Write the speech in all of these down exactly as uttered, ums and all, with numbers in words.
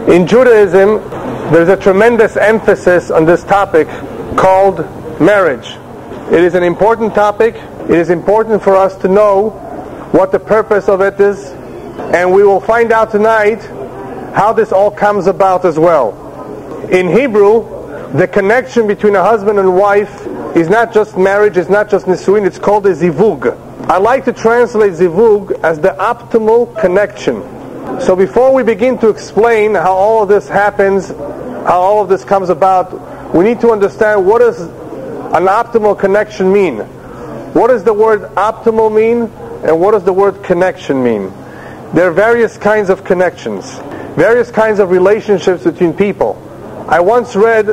In Judaism, there's a tremendous emphasis on this topic called marriage. It is an important topic. It is important for us to know what the purpose of it is, and we will find out tonight how this all comes about as well. In Hebrew, the connection between a husband and wife is not just marriage, it's not just nisuin, it's called a zivug. I like to translate zivug as the optimal connection. So before we begin to explain how all of this happens, how all of this comes about, we need to understand what does an optimal connection mean. What does the word optimal mean, and what does the word connection mean? There are various kinds of connections, various kinds of relationships between people. I once read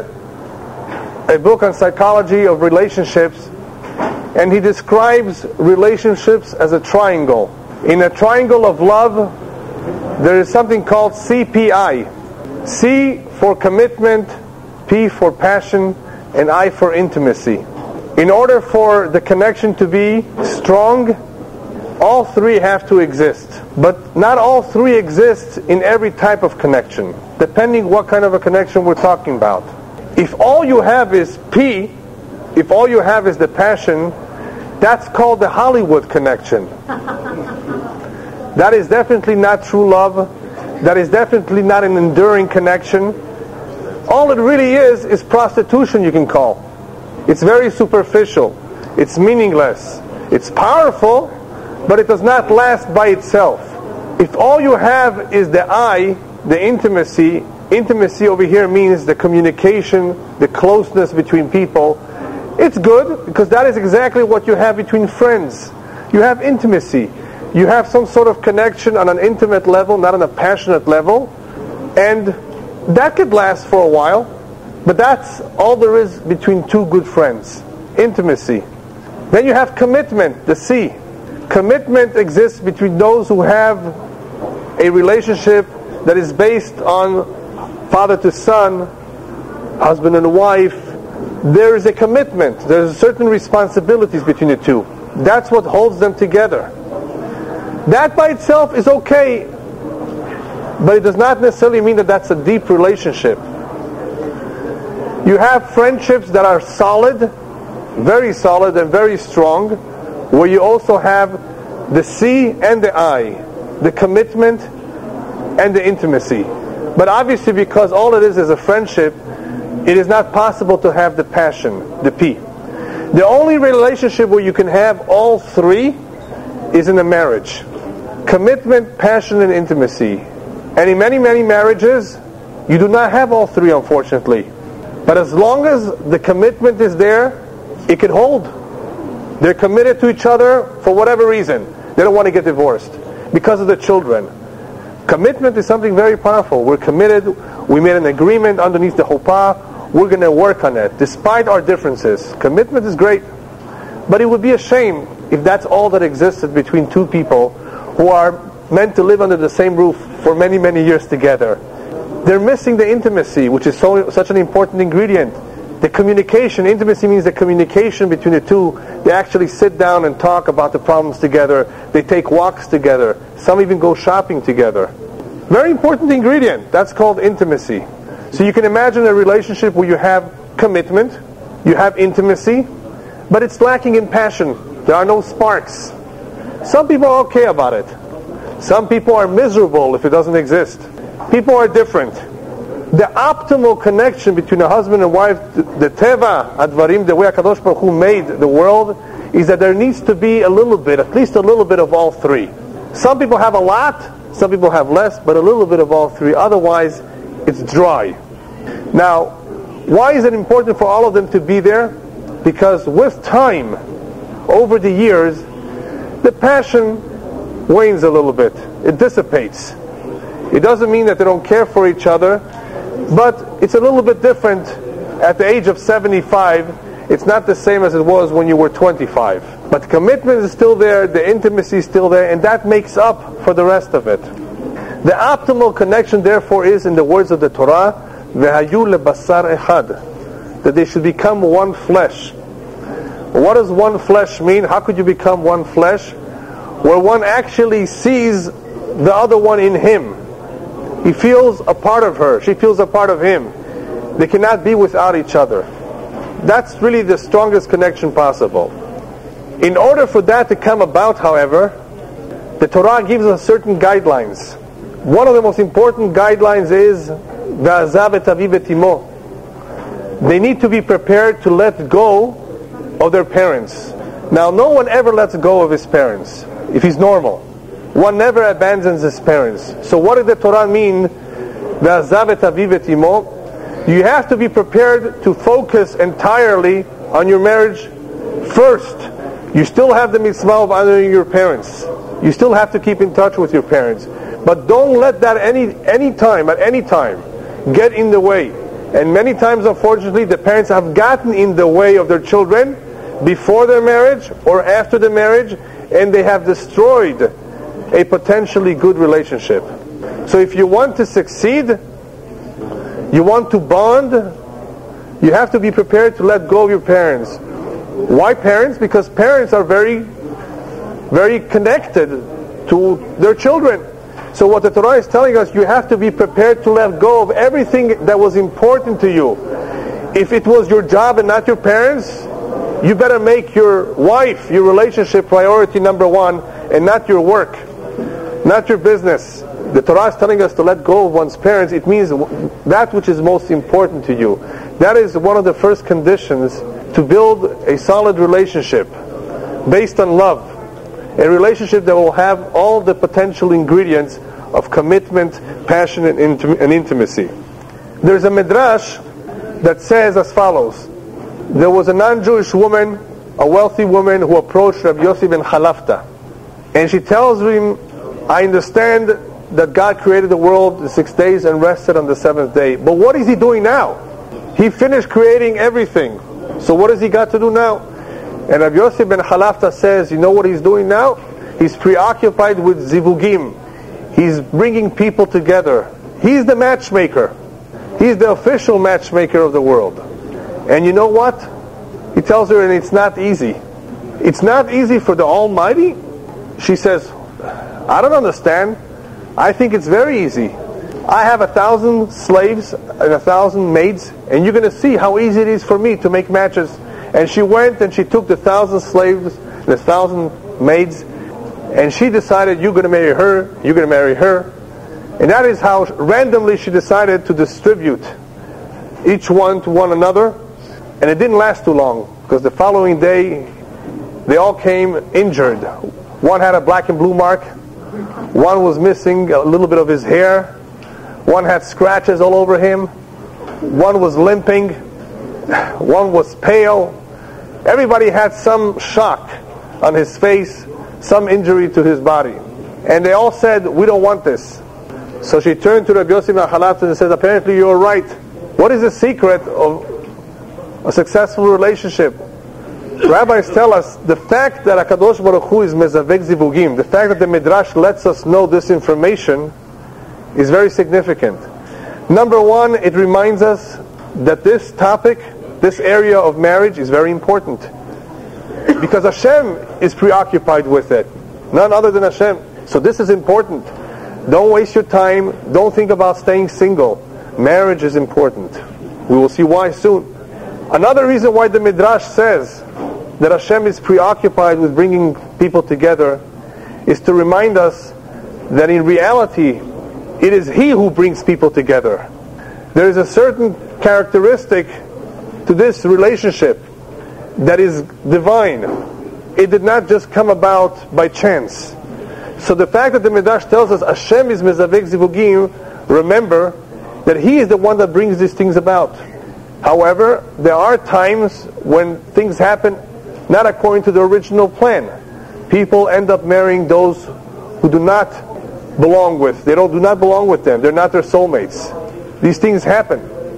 a book on psychology of relationships, and he describes relationships as a triangle. In a triangle of love, there is something called C P I. C for commitment, P for passion, and I for intimacy. In order for the connection to be strong, all three have to exist. But not all three exist in every type of connection, depending what kind of a connection we're talking about. If all you have is P, if all you have is the passion, that's called the Hollywood connection. That is definitely not true love. That is definitely not an enduring connection. All it really is is prostitution, you can call. It's very superficial. It's meaningless. It's powerful, but it does not last by itself. If all you have is the I, the intimacy, intimacy over here means the communication, the closeness between people. It's good, because that is exactly what you have between friends. You have intimacy. You have some sort of connection on an intimate level, not on a passionate level. And that could last for a while. But that's all there is between two good friends. Intimacy. Then you have commitment, the C. Commitment exists between those who have a relationship that is based on father to son, husband and wife. There is a commitment. There's certain responsibilities between the two. That's what holds them together. That by itself is okay, but it does not necessarily mean that that's a deep relationship. You have friendships that are solid, very solid and very strong, where you also have the C and the I, the commitment and the intimacy. But obviously, because all it is is a friendship, it is not possible to have the passion, the P. The only relationship where you can have all three is in a marriage. Commitment, passion, and intimacy. And in many, many marriages, you do not have all three, unfortunately. But as long as the commitment is there, it can hold. They're committed to each other for whatever reason. They don't want to get divorced because of the children. Commitment is something very powerful. We're committed. We made an agreement underneath the chuppah. We're going to work on it, despite our differences. Commitment is great. But it would be a shame if that's all that existed between two people who are meant to live under the same roof for many, many years together. They're missing the intimacy, which is so such an important ingredient. The communication. Intimacy means the communication between the two. They actually sit down and talk about the problems together. They take walks together. Some even go shopping together. Very important ingredient. That's called intimacy. So you can imagine a relationship where you have commitment, you have intimacy, but it's lacking in passion. There are no sparks. Some people are okay about it. Some people are miserable if it doesn't exist. People are different. The optimal connection between a husband and wife, the teva advarim, the way HaKadosh Baruch Hu made the world, is that there needs to be a little bit, at least a little bit of all three. Some people have a lot, some people have less, but a little bit of all three. Otherwise, it's dry. Now, why is it important for all of them to be there? Because with time, over the years, the passion wanes a little bit. It dissipates. It doesn't mean that they don't care for each other, but it's a little bit different at the age of seventy-five. It's not the same as it was when you were twenty-five. But commitment is still there, the intimacy is still there, and that makes up for the rest of it. The optimal connection, therefore, is, in the words of the Torah, v'hayu lebasar echad, that they should become one flesh. What does one flesh mean? How could you become one flesh? Where one actually sees the other one in him. He feels a part of her. She feels a part of him. They cannot be without each other. That's really the strongest connection possible. In order for that to come about, however, the Torah gives us certain guidelines. One of the most important guidelines is Ve'azav et aviv et imo. They need to be prepared to let go of their parents. Now, no one ever lets go of his parents, if he's normal. One never abandons his parents. So what did the Torah mean? Ve'azav et aviv et imo. You have to be prepared to focus entirely on your marriage first. You still have the mitzvah of honoring your parents. You still have to keep in touch with your parents. But don't let that any any time, at any time, get in the way. And many times, unfortunately, the parents have gotten in the way of their children before their marriage or after the marriage, and they have destroyed a potentially good relationship. So if you want to succeed, you want to bond, you have to be prepared to let go of your parents. Why parents? Because parents are very, very connected to their children. So what the Torah is telling us, you have to be prepared to let go of everything that was important to you. If it was your job and not your parents, you better make your wife, your relationship priority number one, and not your work, not your business. The Torah is telling us to let go of one's parents. It means that which is most important to you. That is one of the first conditions to build a solid relationship based on love. A relationship that will have all the potential ingredients of commitment, passion, and, intim- and intimacy. There's a midrash that says as follows. There was a non-Jewish woman, a wealthy woman, who approached Rabbi Yossi ben Chalafta. And she tells him, I understand that God created the world in six days and rested on the seventh day. But what is He doing now? He finished creating everything. So what has He got to do now? And Rabbi Yossi ben Chalafta says, you know what He's doing now? He's preoccupied with zivugim. He's bringing people together. He's the matchmaker. He's the official matchmaker of the world. And you know what? He tells her, and it's not easy. It's not easy for the Almighty? She says, I don't understand. I think it's very easy. I have a thousand slaves and a thousand maids, and you're going to see how easy it is for me to make matches. And she went and she took the thousand slaves, the thousand maids, and she decided, you're going to marry her, you're going to marry her. And that is how randomly she decided to distribute each one to one another. And it didn't last too long, because the following day they all came injured. One had a black and blue mark. One was missing a little bit of his hair. One had scratches all over him. One was limping. One was pale. Everybody had some shock on his face, some injury to his body. And they all said, we don't want this. So she turned to Rabbi Yossi ben Chalafta and said, apparently you're right. What is the secret of a successful relationship? Rabbis tell us the fact that HaKadosh Baruch Hu is mezavek zivugim, the fact that the Midrash lets us know this information is very significant. Number one, it reminds us that this topic, this area of marriage is very important. Because Hashem is preoccupied with it. None other than Hashem. So this is important. Don't waste your time. Don't think about staying single. Marriage is important. We will see why soon. Another reason why the Midrash says that Hashem is preoccupied with bringing people together is to remind us that in reality, it is He who brings people together. There is a certain characteristic to this relationship that is divine. It did not just come about by chance. So the fact that the Midrash tells us Hashem is mezavek zivugim, remember that He is the one that brings these things about. However, there are times when things happen not according to the original plan. People end up marrying those who do not belong with. They don't do not belong with them. They're not their soulmates. These things happen.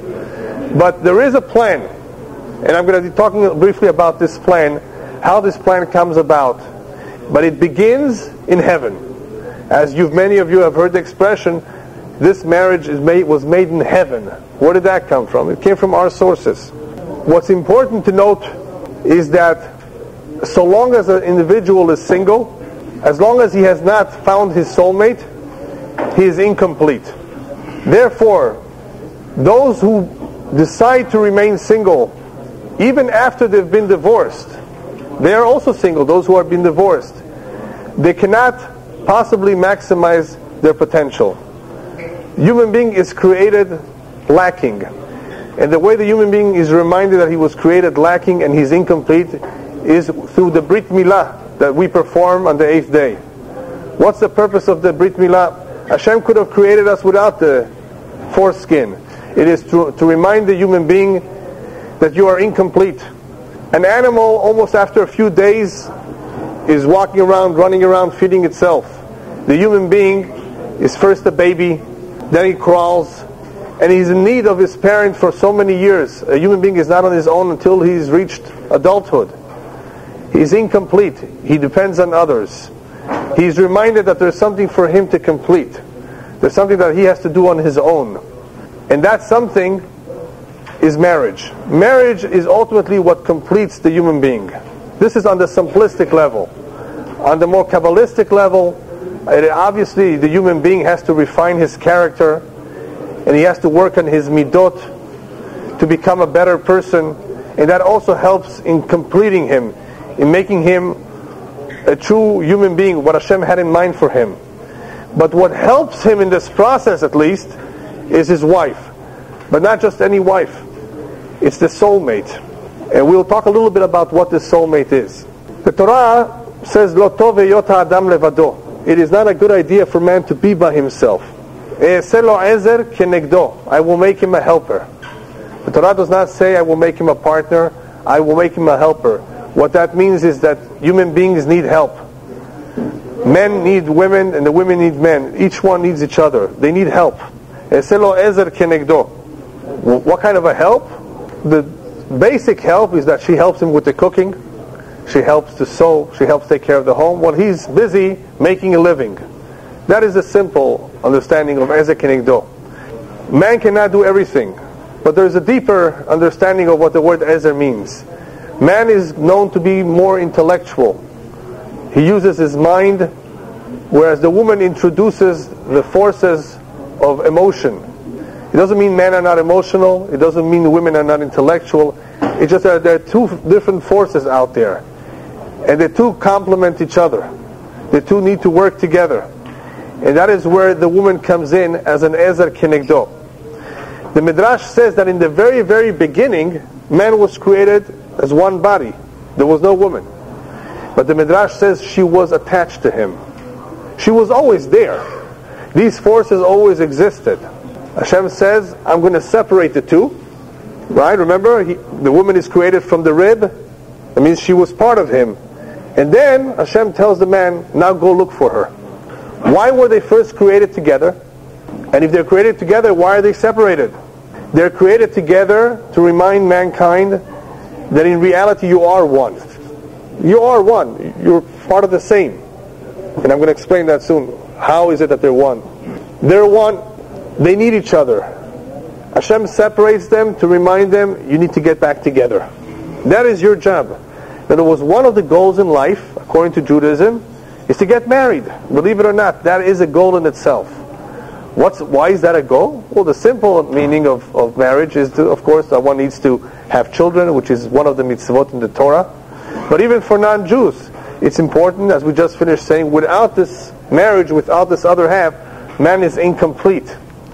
But there is a plan. And I'm going to be talking briefly about this plan, how this plan comes about. But it begins in heaven. As you've, many of you have heard the expression, this marriage is made, was made in heaven. Where did that come from? It came from our sources. What's important to note is that so long as an individual is single, as long as he has not found his soulmate, he is incomplete. Therefore, those who decide to remain single, even after they've been divorced, they are also single, those who have been divorced. They cannot possibly maximize their potential. Human being is created lacking. And the way the human being is reminded that he was created lacking and he's incomplete is through the Brit Milah that we perform on the eighth day. What's the purpose of the Brit Milah? Hashem could have created us without the foreskin. It is to, to remind the human being that you are incomplete. An animal, almost after a few days, is walking around, running around, feeding itself. The human being is first a baby, then he crawls, and he's in need of his parent for so many years. A human being is not on his own until he's reached adulthood. He's incomplete. He depends on others. He's reminded that there's something for him to complete. There's something that he has to do on his own. And that something is marriage. Marriage is ultimately what completes the human being. This is on the simplistic level. On the more Kabbalistic level, it obviously the human being has to refine his character, and he has to work on his midot to become a better person, and that also helps in completing him, in making him a true human being, what Hashem had in mind for him. But what helps him in this process, at least, is his wife. But not just any wife. It's the soulmate. And we'll talk a little bit about what this soulmate is. The Torah says, Lo tov heyot ha'adam levado. It is not a good idea for man to be by himself. E'aseh lo ezer kenegdo. I will make him a helper. The Torah does not say I will make him a partner, I will make him a helper. What that means is that human beings need help. Men need women and the women need men. Each one needs each other. They need help. E'aseh lo ezer kenegdo. What kind of a help? The basic help is that she helps him with the cooking. She helps to sew. She helps take care of the home while he's busy making a living. That is the simple understanding of ezer kenegdo. Man cannot do everything. But there's a deeper understanding of what the word ezer means. Man is known to be more intellectual. He uses his mind, whereas the woman introduces the forces of emotion. It doesn't mean men are not emotional. It doesn't mean women are not intellectual. It's just that there are two different forces out there. And the two complement each other. The two need to work together. And that is where the woman comes in as an ezer kenegdo. The Midrash says that in the very, very beginning, man was created as one body. There was no woman. But the Midrash says she was attached to him. She was always there. These forces always existed. Hashem says, I'm going to separate the two. Right? Remember, he, the woman is created from the rib. That means she was part of him. And then Hashem tells the man, now go look for her. Why were they first created together? And if they're created together, why are they separated? They're created together to remind mankind that in reality you are one. You are one. You're part of the same. And I'm going to explain that soon. How is it that they're one? They're one. They need each other. Hashem separates them to remind them, you need to get back together. That is your job. That it was one of the goals in life, according to Judaism, is to get married. Believe it or not, that is a goal in itself. What's, why is that a goal? Well, the simple meaning of, of marriage is, to, of course, that one needs to have children, which is one of the mitzvot in the Torah. But even for non-Jews, it's important, as we just finished saying, without this marriage, without this other half, man is incomplete.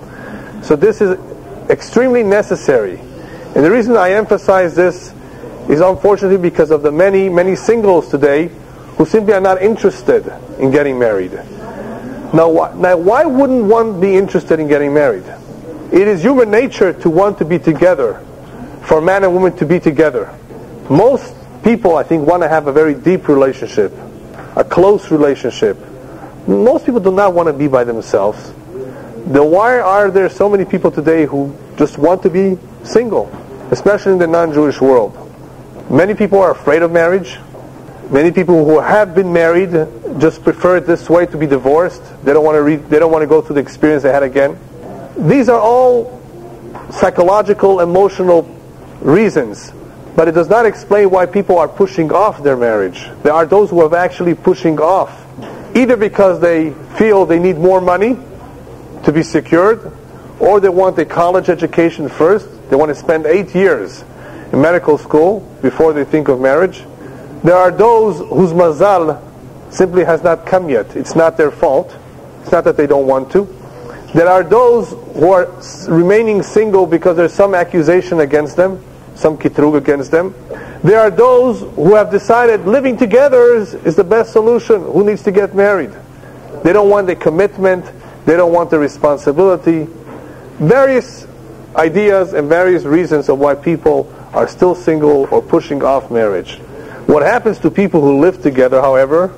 So this is extremely necessary. And the reason I emphasize this is unfortunately because of the many, many singles today who simply are not interested in getting married. Now, why, now, why wouldn't one be interested in getting married? It is human nature to want to be together, for man and woman to be together. Most people, I think, want to have a very deep relationship, a close relationship. Most people do not want to be by themselves. Then why are there so many people today who just want to be single, especially in the non-Jewish world? Many people are afraid of marriage. Many people who have been married just prefer it this way, to be divorced. They don't want to read, they don't want to go through the experience they had again. These are all psychological, emotional reasons, but it does not explain why people are pushing off their marriage. There are those who are actually pushing off, either because they feel they need more money to be secured, or they want a college education first. They want to spend eight years in medical school before they think of marriage. There are those whose mazal simply has not come yet. It's not their fault. It's not that they don't want to. There are those who are remaining single because there's some accusation against them, some kitrug against them. There are those who have decided living together is, is the best solution. Who needs to get married? They don't want the commitment. They don't want the responsibility. Various ideas and various reasons of why people are still single or pushing off marriage. What happens to people who live together, however,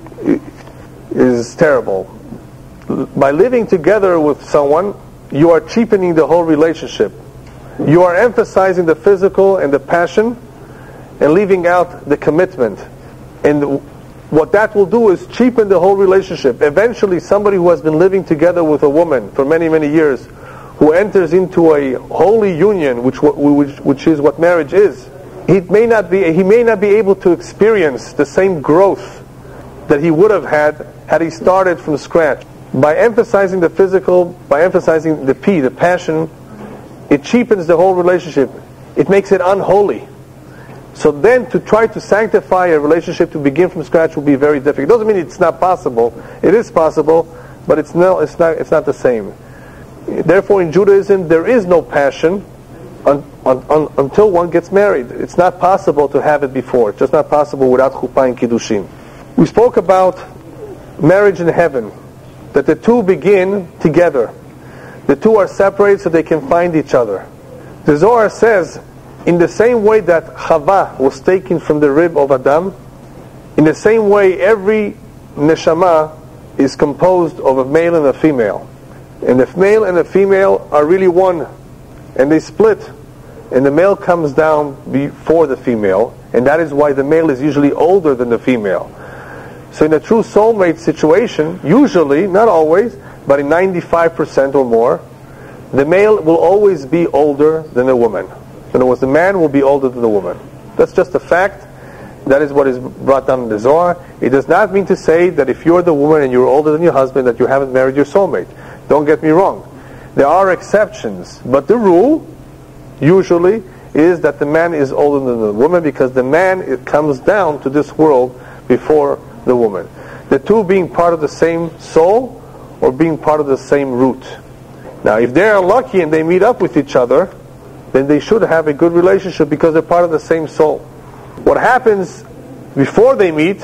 is terrible. By living together with someone, you are cheapening the whole relationship. You are emphasizing the physical and the passion and leaving out the commitment. And what that will do is cheapen the whole relationship. Eventually, somebody who has been living together with a woman for many, many years, who enters into a holy union, which, which, which is what marriage is, he may not be, he may not be able to experience the same growth that he would have had had he started from scratch. By emphasizing the physical, by emphasizing the P, the passion, it cheapens the whole relationship. It makes it unholy. So then to try to sanctify a relationship to begin from scratch will be very difficult. It doesn't mean it's not possible. It is possible, but it's no, it's not, it's not the same. Therefore, in Judaism, there is no passion un, un, un, until one gets married. It's not possible to have it before. It's just not possible without chuppah and kiddushin. We spoke about marriage in heaven, that the two begin together. The two are separated so they can find each other. The Zohar says, in the same way that Chava was taken from the rib of Adam, in the same way every neshama is composed of a male and a female. And the male and the female are really one, and they split, and the male comes down before the female, and that is why the male is usually older than the female. So in a true soulmate situation, usually, not always, but in ninety-five percent or more, the male will always be older than the woman. In other words, the man will be older than the woman. That's just a fact. That is what is brought down in the Zohar. It does not mean to say that if you're the woman and you're older than your husband, that you haven't married your soulmate. Don't get me wrong. There are exceptions, but the rule, usually, is that the man is older than the woman, because the man it comes down to this world before the woman. The two being part of the same soul or being part of the same root. Now, if they are lucky and they meet up with each other, then they should have a good relationship because they're part of the same soul. What happens before they meet,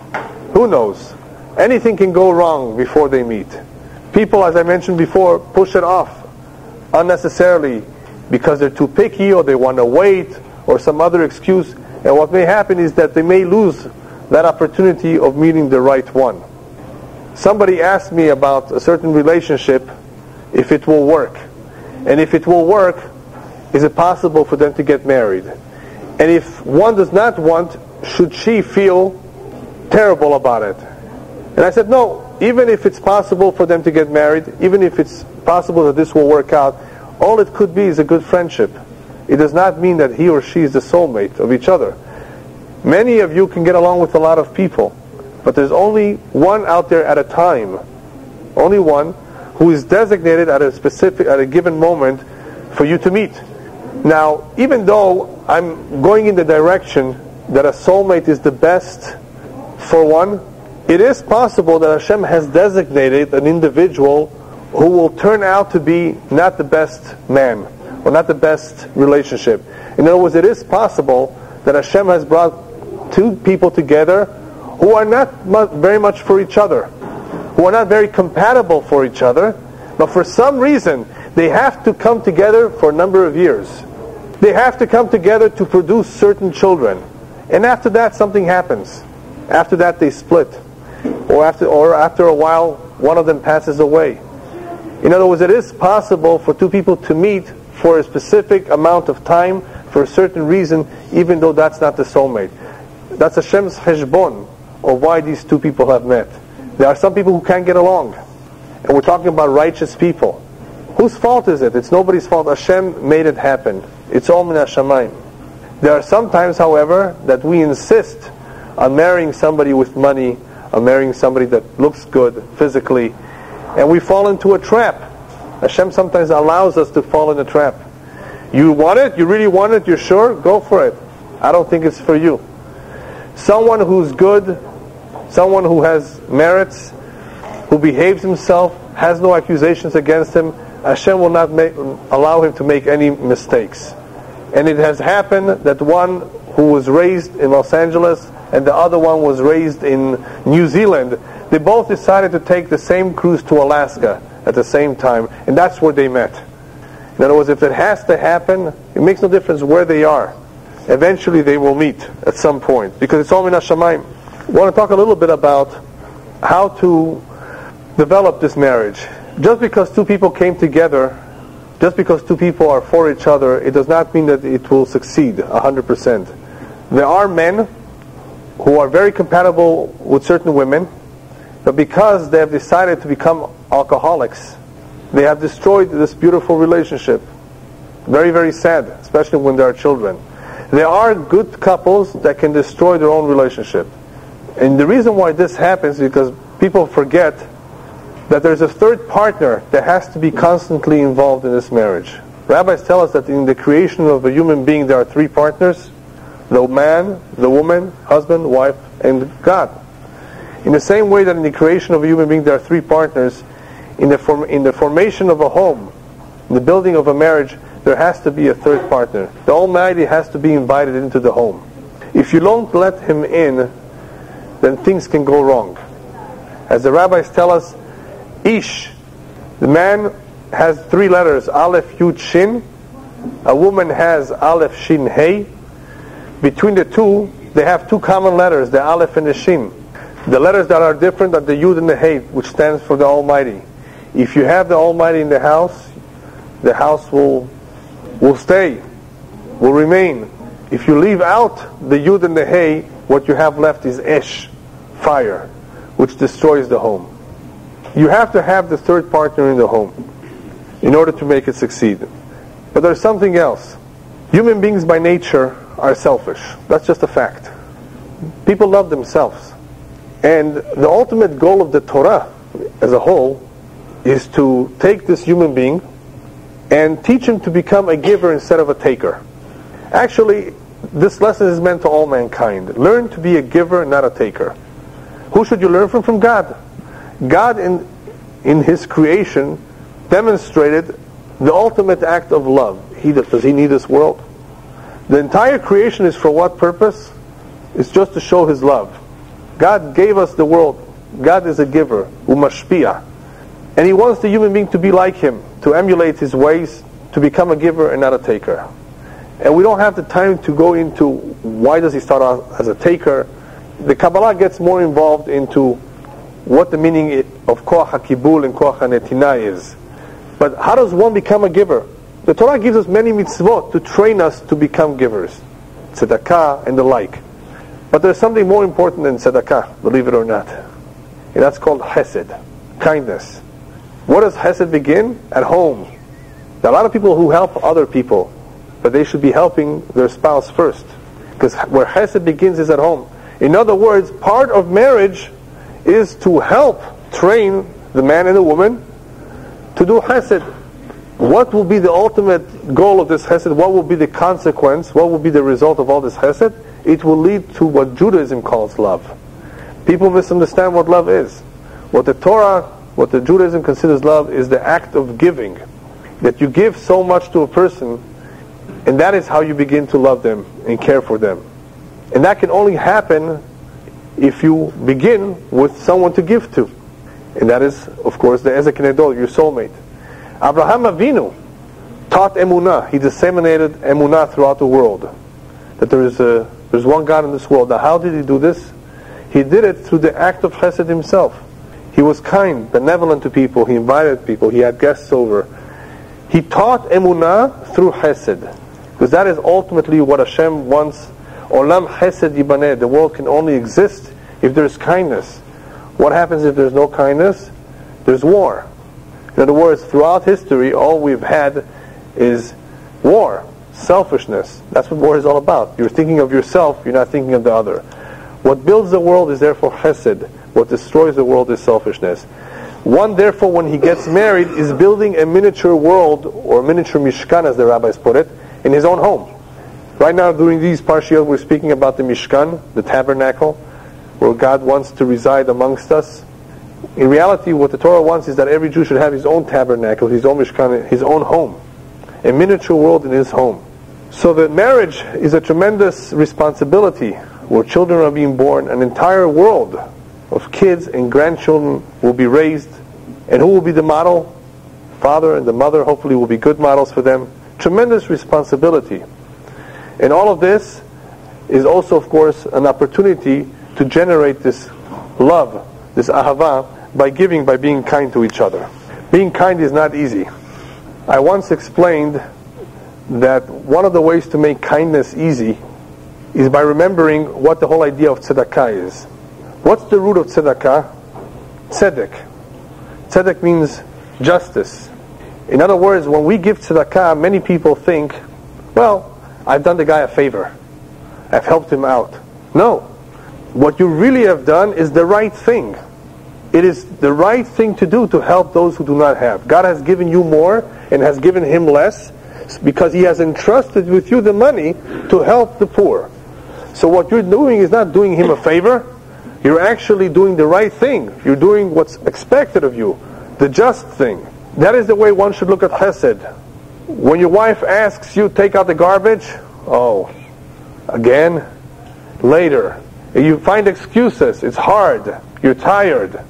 who knows? Anything can go wrong before they meet. People, as I mentioned before, push it off unnecessarily because they're too picky or they want to wait or some other excuse. And what may happen is that they may lose that opportunity of meeting the right one. Somebody asked me about a certain relationship, if it will work. And if it will work, is it possible for them to get married? And if one does not want, should she feel terrible about it? And I said, no, even if it's possible for them to get married, even if it's possible that this will work out, all it could be is a good friendship. It does not mean that he or she is the soulmate of each other. Many of you can get along with a lot of people, but there's only one out there at a time, only one who is designated at a specific, at a given moment for you to meet. Now, even though I'm going in the direction that a soulmate is the best for one, it is possible that Hashem has designated an individual who will turn out to be not the best man, or not the best relationship. In other words, it is possible that Hashem has brought two people together who are not mu- very much for each other, who are not very compatible for each other, but for some reason they have to come together for a number of years. They have to come together to produce certain children. And after that something happens. After that they split. Or after, or after a while one of them passes away. In other words, it is possible for two people to meet for a specific amount of time, for a certain reason, even though that's not the soulmate. That's Hashem's cheshbon of why these two people have met. There are some people who can't get along. And we're talking about righteous people. Whose fault is it? It's nobody's fault. Hashem made it happen. It's all min hashamayim. There are some times, however, that we insist on marrying somebody with money, on marrying somebody that looks good physically, and we fall into a trap. Hashem sometimes allows us to fall in a trap. You want it? You really want it? You're sure? Go for it. I don't think it's for you. Someone who's good, someone who has merits, who behaves himself, has no accusations against him, Hashem will not make, allow him to make any mistakes. And it has happened that one who was raised in Los Angeles and the other one was raised in New Zealand, they both decided to take the same cruise to Alaska at the same time, and that's where they met. In other words, if it has to happen, it makes no difference where they are. Eventually they will meet at some point, because it's all min hashamayim. I want to talk a little bit about how to develop this marriage. Just because two people came together, just because two people are for each other, it does not mean that it will succeed one hundred percent. There are men who are very compatible with certain women, but because they have decided to become alcoholics, they have destroyed this beautiful relationship. Very, very sad, especially when there are children. There are good couples that can destroy their own relationship. And the reason why this happens is because people forget that there's a third partner that has to be constantly involved in this marriage. Rabbis tell us that in the creation of a human being there are three partners: the man, the woman, husband, wife, and God. In the same way that in the creation of a human being there are three partners, in the form, in the formation of a home, in the building of a marriage, there has to be a third partner. The Almighty has to be invited into the home. If you don't let Him in, then things can go wrong. As the rabbis tell us, Ish, the man has three letters, Aleph, Yud, Shin. A woman has Aleph, Shin, Hey. Between the two, they have two common letters, the Aleph and the Shin. The letters that are different are the Yud and the Hey, which stands for the Almighty. If you have the Almighty in the house, the house will will stay, will remain. If you leave out the Yud and the Hey, what you have left is Esh, fire, which destroys the home. You have to have the third partner in the home in order to make it succeed. But there's something else. Human beings by nature are selfish. That's just a fact. People love themselves. And the ultimate goal of the Torah as a whole is to take this human being and teach him to become a giver instead of a taker. Actually, this lesson is meant to all mankind. Learn to be a giver, not a taker. Who should you learn from? From God. God in, in His creation demonstrated the ultimate act of love. He, does He need this world? The entire creation is for what purpose? It's just to show His love. God gave us the world. God is a giver, umashpia. And He wants the human being to be like Him, to emulate His ways, to become a giver and not a taker. And we don't have the time to go into why does He start out as a taker. The Kabbalah gets more involved into what the meaning of koach hakibul and koach hanetina is. But how does one become a giver? The Torah gives us many mitzvot to train us to become givers. Tzedakah and the like. But there's something more important than tzedakah, believe it or not. And that's called chesed, kindness. Where does chesed begin? At home. There are a lot of people who help other people, but they should be helping their spouse first. Because where chesed begins is at home. In other words, part of marriage is to help train the man and the woman to do chesed. What will be the ultimate goal of this chesed? What will be the consequence? What will be the result of all this chesed? It will lead to what Judaism calls love. People misunderstand what love is. What the Torah, what the Judaism considers love is the act of giving. That you give so much to a person, and that is how you begin to love them and care for them. And that can only happen if you begin with someone to give to. And that is, of course, the Ezek Nedol, your soulmate. Abraham Avinu taught emunah. He disseminated emunah throughout the world. That there is a, there's one God in this world. Now how did he do this? He did it through the act of chesed himself. He was kind, benevolent to people. He invited people. He had guests over. He taught emunah through chesed. Because that is ultimately what Hashem wants. Olam chesed yibaneh. The world can only exist if there's kindness. What happens if there's no kindness? There's war. In other words, throughout history, all we've had is war, selfishness. That's what war is all about. You're thinking of yourself, you're not thinking of the other. What builds the world is therefore chesed. What destroys the world is selfishness. One, therefore, when he gets married, is building a miniature world, or miniature Mishkan, as the rabbis put it, in his own home. Right now, during these parshiyot, we're speaking about the Mishkan, the tabernacle, where God wants to reside amongst us. In reality, what the Torah wants is that every Jew should have his own tabernacle, his own Mishkan, his own home. A miniature world in his home. So that marriage is a tremendous responsibility, where children are being born. An entire world of kids and grandchildren will be raised. And who will be the model? Father and the mother hopefully will be good models for them. Tremendous responsibility. And all of this is also, of course, an opportunity to generate this love, this ahava, by giving, by being kind to each other. Being kind is not easy. I once explained that one of the ways to make kindness easy is by remembering what the whole idea of tzedakah is. What's the root of tzedakah? Tzedek. Tzedek means justice. In other words, when we give tzedakah, many people think, well, I've done the guy a favor. I've helped him out. No. What you really have done is the right thing. It is the right thing to do to help those who do not have. God has given you more and has given him less because he has entrusted with you the money to help the poor. So what you're doing is not doing him a favor. You're actually doing the right thing. You're doing what's expected of you, the just thing. That is the way one should look at chesed. When your wife asks you, take out the garbage, oh, again, later. You find excuses. It's hard. You're tired.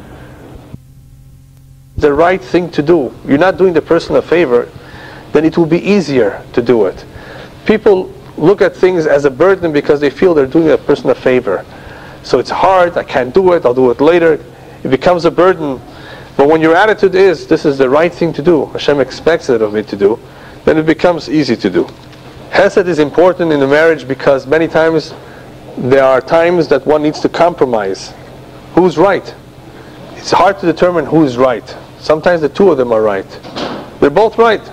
The right thing to do. You're not doing the person a favor, then it will be easier to do it. People look at things as a burden because they feel they're doing a person a favor. So it's hard, I can't do it, I'll do it later. It becomes a burden. But when your attitude is, this is the right thing to do, Hashem expects it of me to do, then it becomes easy to do. Hesed is important in the marriage because many times there are times that one needs to compromise. Who's right? It's hard to determine who's right. Sometimes the two of them are right. They're both right.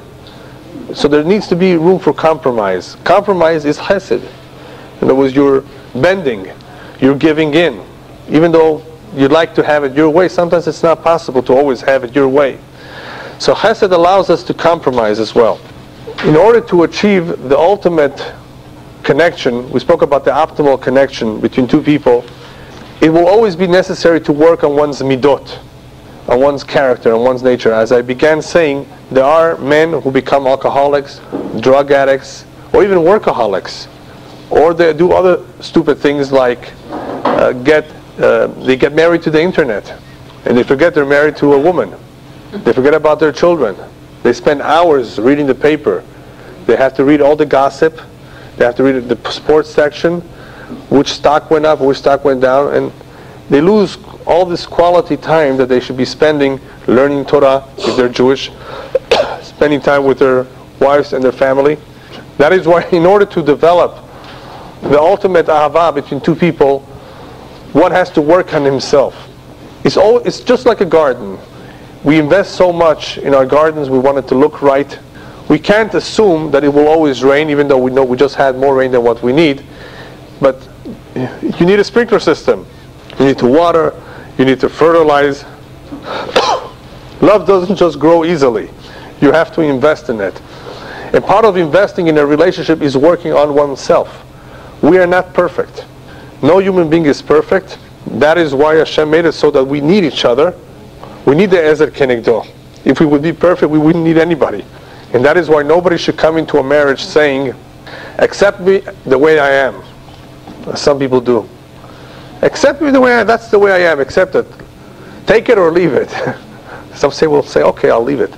So there needs to be room for compromise. Compromise is chesed. In other words, you're bending, you're giving in. Even though you'd like to have it your way, sometimes it's not possible to always have it your way. So chesed allows us to compromise as well. In order to achieve the ultimate connection, we spoke about the optimal connection between two people, it will always be necessary to work on one's midot, on one's character, on one's nature. As I began saying, there are men who become alcoholics, drug addicts, or even workaholics. Or they do other stupid things like uh, get uh, they get married to the internet, and they forget they're married to a woman. They forget about their children. They spend hours reading the paper. They have to read all the gossip. They have to read the sports section, which stock went up, which stock went down, and they lose all this quality time that they should be spending learning Torah if they're Jewish, spending time with their wives and their family. That is why, in order to develop the ultimate ahava between two people, one has to work on himself. It's all, it's just like a garden. We invest so much in our gardens, we want it to look right. We can't assume that it will always rain, even though we know we just had more rain than what we need. But you need a sprinkler system. You need to water, you need to fertilize. Love doesn't just grow easily. You have to invest in it. And part of investing in a relationship is working on oneself. We are not perfect. No human being is perfect. That is why Hashem made it so that we need each other. We need the Ezer Kenegdo. If we would be perfect, we wouldn't need anybody. And that is why nobody should come into a marriage saying, accept me the way I am. Some people do. Accept me the way I am. That's the way I am. Accept it. Take it or leave it. Some say, will say, okay, I'll leave it.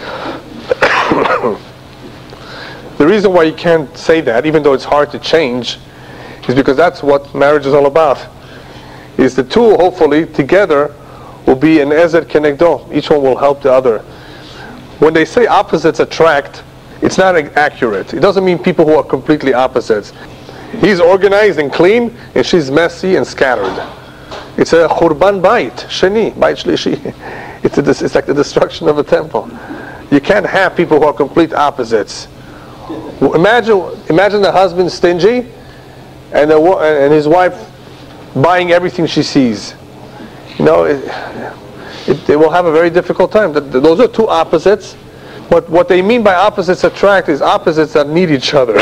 The reason why you can't say that, even though it's hard to change, is because that's what marriage is all about. Is the two, hopefully, together will be an Ezer Kenegdo. Each one will help the other. When they say opposites attract, it's not accurate. It doesn't mean people who are completely opposites. He's organized and clean, and she's messy and scattered. It's a Churban Bait, Sheni, Bait Shlishi. It's, a, it's like the destruction of a temple. You can't have people who are complete opposites. Imagine, imagine the husband stingy, and the and his wife buying everything she sees. You know, it, it, they will have a very difficult time. Those are two opposites. But what they mean by opposites attract is opposites that need each other.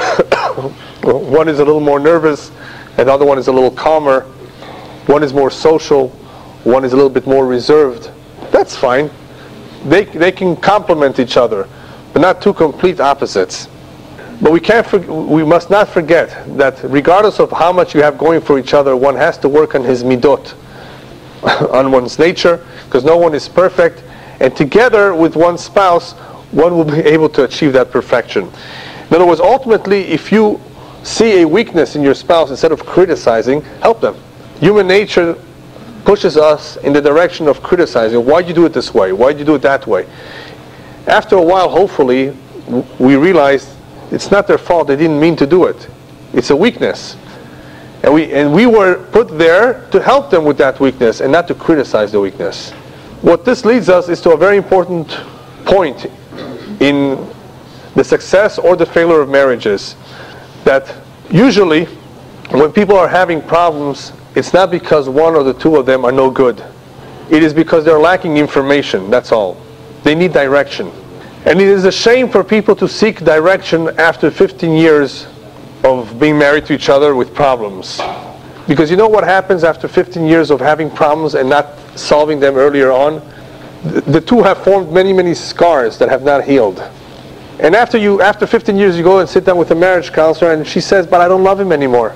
One is a little more nervous, and the other one is a little calmer. One is more social, one is a little bit more reserved. That's fine. They they can complement each other, but not two complete opposites. But we can't for, we must not forget that regardless of how much you have going for each other, one has to work on his midot, on one's nature, because no one is perfect, and together with one's spouse, one will be able to achieve that perfection. In other words, ultimately, if you see a weakness in your spouse, instead of criticizing, help them. Human nature pushes us in the direction of criticizing. Why'd you do it this way? Why'd you do it that way? After a while, hopefully, we realize it's not their fault. They didn't mean to do it. It's a weakness. And we, and we were put there to help them with that weakness and not to criticize the weakness. What this leads us is to a very important point in the success or the failure of marriages, that usually when people are having problems, it's not because one or the two of them are no good. It is because they're lacking information, that's all. They need direction. And it is a shame for people to seek direction after fifteen years of being married to each other with problems. Because you know what happens after fifteen years of having problems and not solving them earlier on? The two have formed many, many scars that have not healed. And after you, after fifteen years, you go and sit down with a marriage counselor, and she says, "But I don't love him anymore.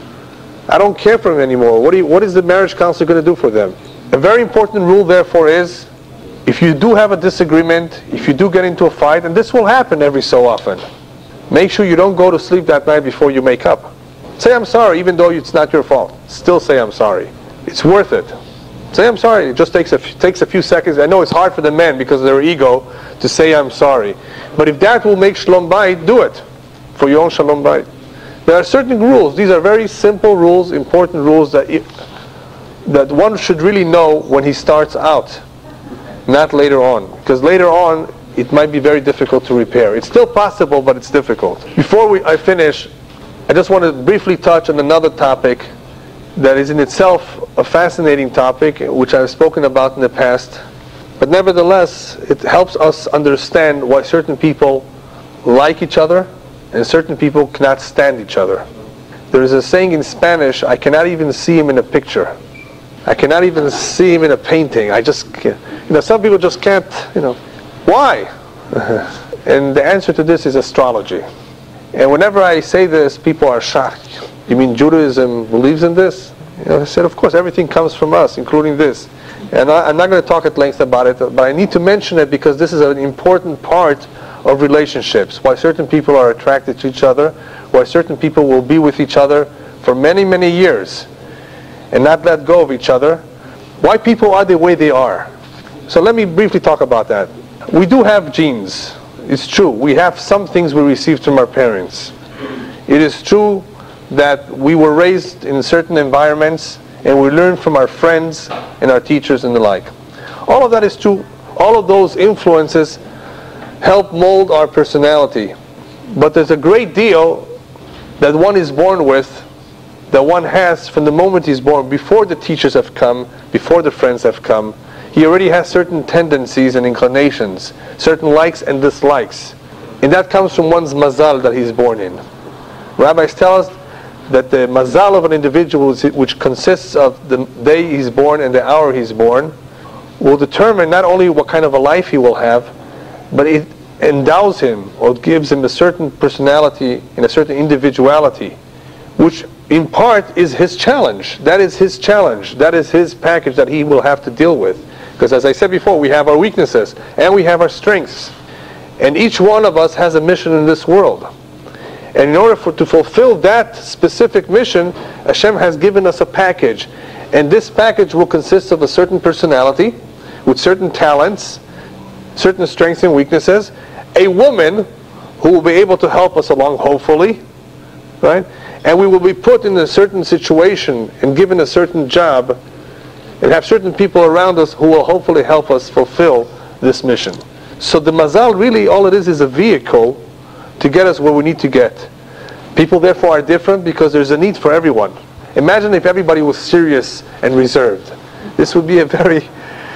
I don't care for him anymore." What do you, what is the marriage counselor going to do for them? A very important rule, therefore, is if you do have a disagreement, if you do get into a fight, and this will happen every so often, make sure you don't go to sleep that night before you make up. Say, "I'm sorry," even though it's not your fault. Still say, "I'm sorry." It's worth it. Say, "I'm sorry." It just takes a, takes a few seconds. I know it's hard for the men because of their ego to say, "I'm sorry." But if that will make shalom bayit, do it for your own shalom bayit. There are certain rules. These are very simple rules, important rules that it, that one should really know when he starts out, not later on. Because later on, it might be very difficult to repair. It's still possible, but it's difficult. Before we, I finish, I just want to briefly touch on another topic that is in itself a fascinating topic, which I've spoken about in the past. But nevertheless, it helps us understand why certain people like each other and certain people cannot stand each other. There is a saying in Spanish, "I cannot even see him in a picture. I cannot even see him in a painting. I just can't." You know, some people just can't, you know. Why? And the answer to this is astrology. And whenever I say this, people are shocked. "You mean Judaism believes in this?" You know, I said, of course, everything comes from us, including this. And I, I'm not going to talk at length about it, but I need to mention it because this is an important part of relationships. Why certain people are attracted to each other, why certain people will be with each other for many, many years and not let go of each other. Why people are the way they are. So let me briefly talk about that. We do have genes. It's true. We have some things we received from our parents. It is true that we were raised in certain environments and we learn from our friends and our teachers and the like. All of that is true. All of those influences help mold our personality. But there's a great deal that one is born with, that one has from the moment he's born, before the teachers have come, before the friends have come. He already has certain tendencies and inclinations, certain likes and dislikes. And that comes from one's mazal that he's born in. Rabbis tell us that the mazal of an individual, which consists of the day he's born and the hour he's born, will determine not only what kind of a life he will have, but it endows him or gives him a certain personality and a certain individuality, which in part is his challenge. That is his challenge. That is his package that he will have to deal with. Because as I said before, we have our weaknesses and we have our strengths. And each one of us has a mission in this world. And in order for, to fulfill that specific mission, Hashem has given us a package. And this package will consist of a certain personality, with certain talents, certain strengths and weaknesses, a woman who will be able to help us along, hopefully, right? And we will be put in a certain situation and given a certain job, and have certain people around us who will hopefully help us fulfill this mission. So the mazal, really, all it is is a vehicle to get us where we need to get. People, therefore, are different because there's a need for everyone. Imagine if everybody was serious and reserved. This would be a very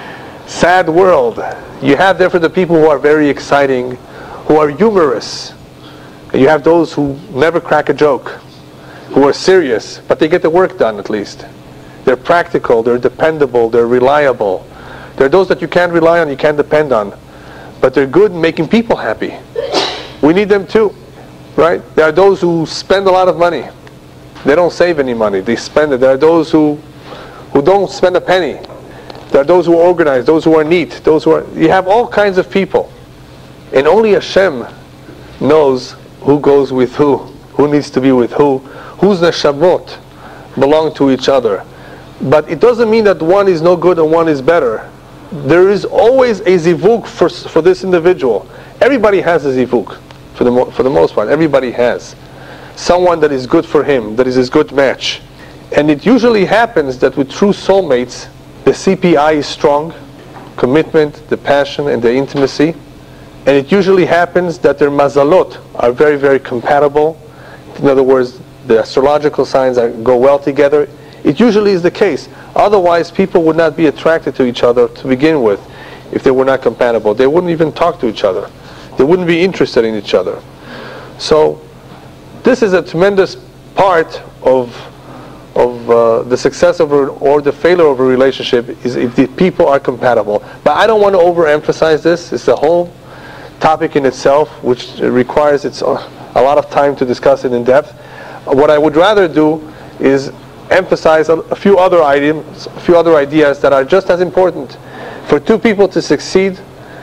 sad world. You have therefore the people who are very exciting, who are humorous. And you have those who never crack a joke, who are serious, but they get the work done at least. They're practical, they're dependable, they're reliable. There are those that you can't rely on, you can't depend on. But they're good in making people happy. We need them too, right? There are those who spend a lot of money. They don't save any money, they spend it. There are those who, who don't spend a penny. There are those who are organized, those who are neat, those who are... You have all kinds of people. And only Hashem knows who goes with who, who needs to be with who, whose neshamot belong to each other. But it doesn't mean that one is no good and one is better. There is always a zivug for, for this individual. Everybody has a zivug, for the, mo- for the most part. Everybody has someone that is good for him, that is his good match. And it usually happens that with true soulmates, the C P I is strong, commitment, the passion, and the intimacy. And it usually happens that their mazalot are very, very compatible. In other words, the astrological signs are, go well together. It usually is the case. Otherwise, people would not be attracted to each other to begin with if they were not compatible. They wouldn't even talk to each other. They wouldn't be interested in each other. So, this is a tremendous part of of uh, the success of a, or the failure of a relationship is if the people are compatible. But I don't want to overemphasize this. It's a whole topic in itself, which requires it's a lot of time to discuss it in depth. What I would rather do is emphasize a, a few other items, a few other ideas that are just as important. For two people to succeed,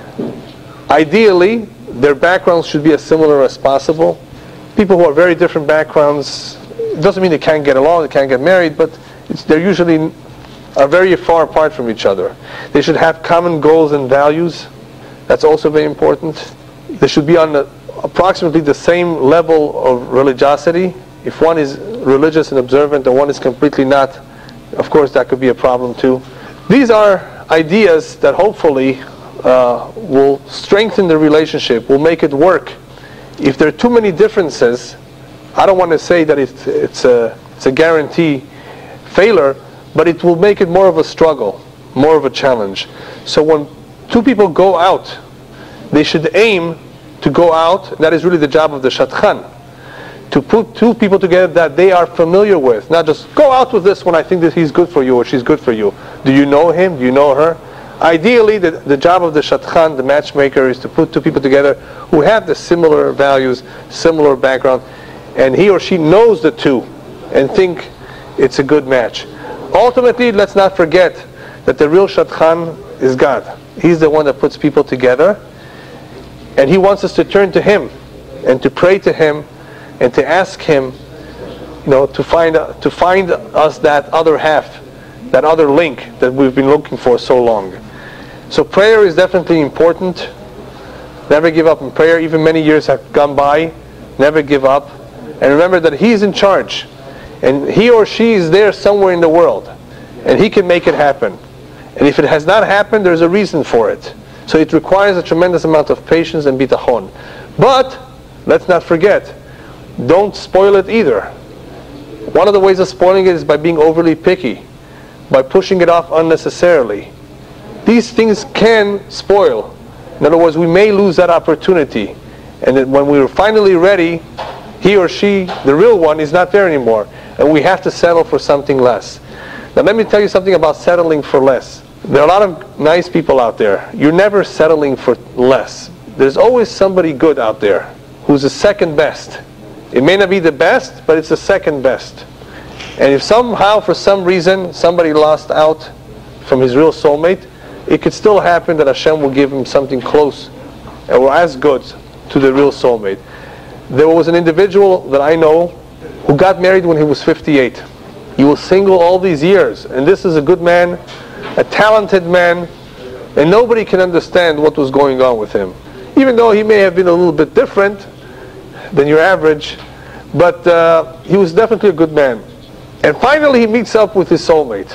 ideally, their backgrounds should be as similar as possible. People who are very different backgrounds, it doesn't mean they can't get along, they can't get married, but it's, they're usually are very far apart from each other. They should have common goals and values. That's also very important. They should be on the, approximately the same level of religiosity. If one is religious and observant and one is completely not, of course that could be a problem too. These are ideas that hopefully uh, will strengthen the relationship, will make it work. If there are too many differences, I don't want to say that it's, it's, a, it's a guarantee failure, but it will make it more of a struggle, more of a challenge. So when two people go out, they should aim to go out, and that is really the job of the shadchan, to put two people together that they are familiar with, not just go out with this one, I think that he's good for you or she's good for you. Do you know him? Do you know her? Ideally, the, the job of the shadchan, the matchmaker, is to put two people together who have the similar values, similar background, and he or she knows the two and think it's a good match. Ultimately, let's not forget that the real shadchan is God. He's the one that puts people together, and he wants us to turn to him and to pray to him and to ask him, you know, to find to find us that other half, that other link that we've been looking for so long. So prayer is definitely important. Never give up in prayer. Even many years have gone by. Never give up. And remember that he's in charge. And he or she is there somewhere in the world. And he can make it happen. And if it has not happened, there's a reason for it. So it requires a tremendous amount of patience and bitachon. But, let's not forget, don't spoil it either. One of the ways of spoiling it is by being overly picky, by pushing it off unnecessarily. These things can spoil. In other words, we may lose that opportunity. And then when we're finally ready, he or she, the real one, is not there anymore. And we have to settle for something less. Now let me tell you something about settling for less. There are a lot of nice people out there. You're never settling for less. There's always somebody good out there who's the second best. It may not be the best, but it's the second best. And if somehow, for some reason, somebody lost out from his real soulmate, it could still happen that Hashem will give him something close or as good to the real soulmate. There was an individual that I know who got married when he was fifty-eight. He was single all these years, and this is a good man, a talented man, and nobody can understand what was going on with him. Even though he may have been a little bit different than your average, but uh, he was definitely a good man. And finally he meets up with his soulmate,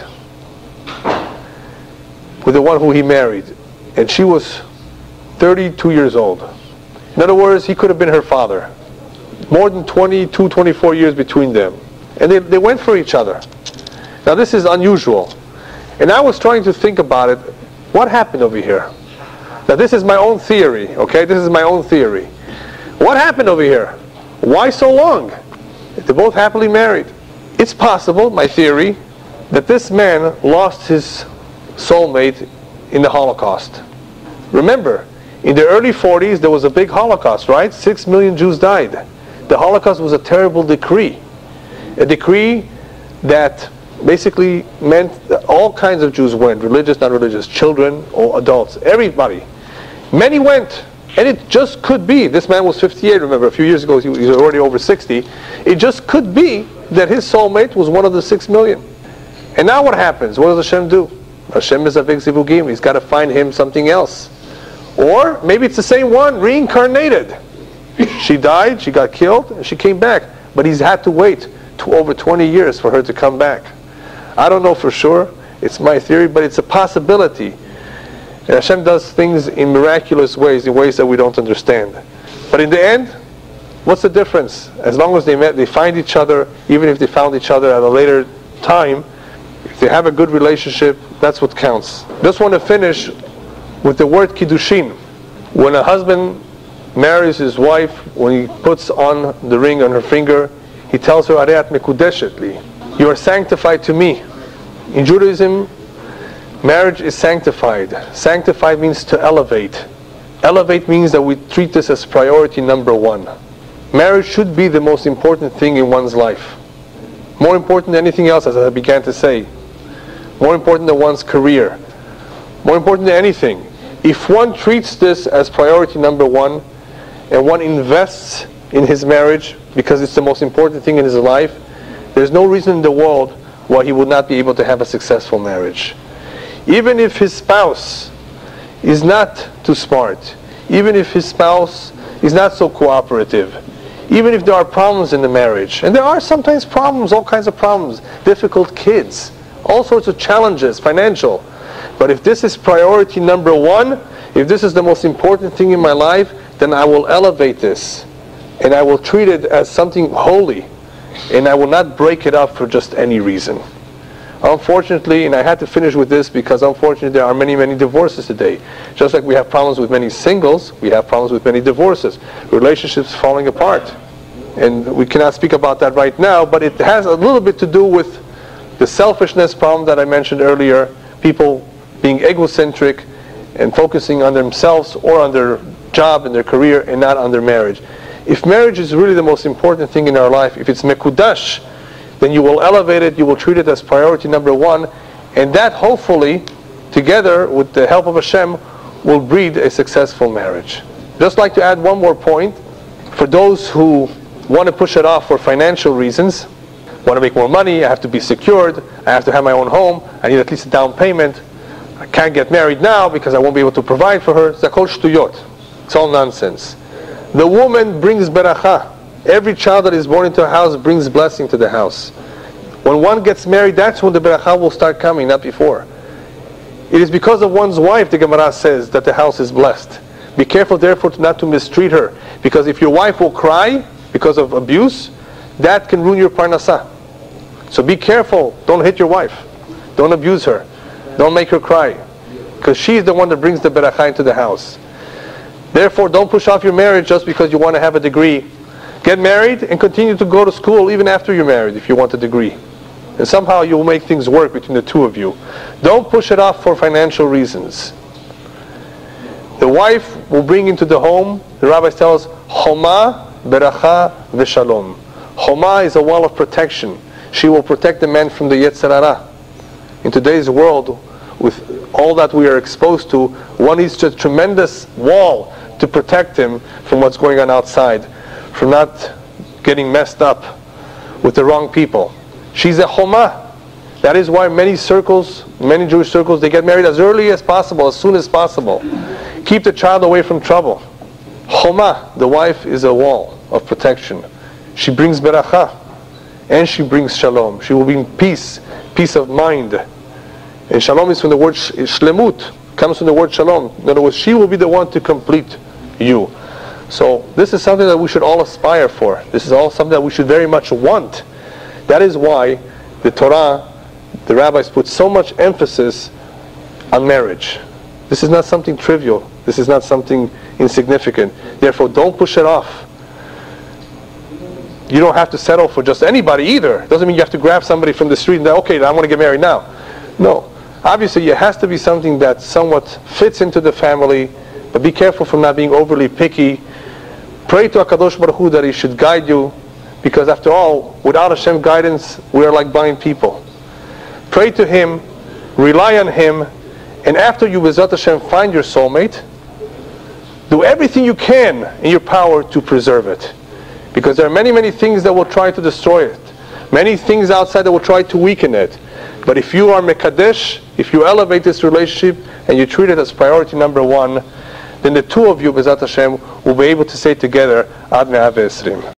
with the one who he married, and she was thirty-two years old. In other words, he could have been her father. More than twenty-two, twenty-four years between them. And they, they went for each other. Now this is unusual. And I was trying to think about it. What happened over here? Now this is my own theory, okay? This is my own theory. What happened over here? Why so long? They're both happily married. It's possible, my theory, that this man lost his soulmate in the Holocaust. Remember, in the early forties there was a big Holocaust, right? Six million Jews died. The Holocaust was a terrible decree. A decree that basically meant that all kinds of Jews went, religious, non-religious, children or adults, everybody. Many went. And it just could be, this man was fifty-eight, remember, a few years ago he was already over sixty. It just could be that his soulmate was one of the six million. And now what happens? What does Hashem do? Hashem is a big zivugim. He's got to find him something else. Or maybe it's the same one, reincarnated. She died, she got killed, and she came back. But he's had to wait to over twenty years for her to come back. I don't know for sure. It's my theory, but it's a possibility. And Hashem does things in miraculous ways, in ways that we don't understand. But in the end, what's the difference? As long as they met, they find each other, even if they found each other at a later time, if they have a good relationship, that's what counts. Just want to finish with the word kiddushin. When a husband marries his wife, when he puts on the ring on her finger, he tells her, Areat mekudeshet li. You are sanctified to me. In Judaism, marriage is sanctified. Sanctified means to elevate. Elevate means that we treat this as priority number one. Marriage should be the most important thing in one's life. More important than anything else, as I began to say. More important than one's career. More important than anything. If one treats this as priority number one, and one invests in his marriage because it's the most important thing in his life, there's no reason in the world why he would not be able to have a successful marriage. Even if his spouse is not too smart, even if his spouse is not so cooperative, even if there are problems in the marriage, and there are sometimes problems, all kinds of problems, difficult kids, all sorts of challenges, financial. But if this is priority number one, if this is the most important thing in my life, then I will elevate this, and I will treat it as something holy, and I will not break it up for just any reason. Unfortunately, and I had to finish with this because unfortunately there are many, many divorces today. Just like we have problems with many singles, we have problems with many divorces, relationships falling apart. And we cannot speak about that right now, but it has a little bit to do with the selfishness problem that I mentioned earlier, people being egocentric and focusing on themselves or on their job and their career and not on their marriage. If marriage is really the most important thing in our life, if it's mekudash, then you will elevate it, you will treat it as priority number one, and that hopefully, together with the help of Hashem, will breed a successful marriage. Just like to add one more point, for those who want to push it off for financial reasons, want to make more money, I have to be secured, I have to have my own home, I need at least a down payment, I can't get married now because I won't be able to provide for her, zakol shtuyot. It's all nonsense. The woman brings beracha. Every child that is born into a house brings blessing to the house. When one gets married, that's when the beracha will start coming, not before. It is because of one's wife, the Gemara says, that the house is blessed. Be careful therefore not to mistreat her, because if your wife will cry because of abuse, that can ruin your parnasah. So be careful, don't hit your wife, don't abuse her, don't make her cry, because she's the one that brings the beracha into the house. Therefore, don't push off your marriage just because you want to have a degree. Get married and continue to go to school even after you're married if you want a degree. And somehow you will make things work between the two of you. Don't push it off for financial reasons. The wife will bring into the home, the rabbis tell us, Choma, Beracha, Veshalom. Choma is a wall of protection. She will protect the man from the Yetzer Hara. In today's world, with all that we are exposed to, one needs a tremendous wall to protect him from what's going on outside, from not getting messed up with the wrong people. She's a choma. That is why many circles, many Jewish circles, they get married as early as possible, as soon as possible. Keep the child away from trouble. Choma, the wife, is a wall of protection. She brings beracha, and she brings shalom. She will bring peace, peace of mind. And shalom is from the word shlemut, comes from the word shalom. In other words, she will be the one to complete you. So this is something that we should all aspire for. This is all something that we should very much want. That is why the Torah, the rabbis put so much emphasis on marriage. This is not something trivial. This is not something insignificant. Therefore, don't push it off. You don't have to settle for just anybody either. It doesn't mean you have to grab somebody from the street and say, okay, I want to get married now. No. Obviously, it has to be something that somewhat fits into the family, but be careful from not being overly picky. Pray to HaKadosh Baruch Hu that He should guide you, because after all, without Hashem's guidance, we are like blind people. Pray to Him, rely on Him, and after you, B'ezrat Hashem, find your soulmate, do everything you can in your power to preserve it. Because there are many, many things that will try to destroy it. Many things outside that will try to weaken it. But if you are Mekadesh, if you elevate this relationship and you treat it as priority number one, then the two of you, B'ezrat Hashem, will be able to say together, Ad Me'ah Ve'esrim.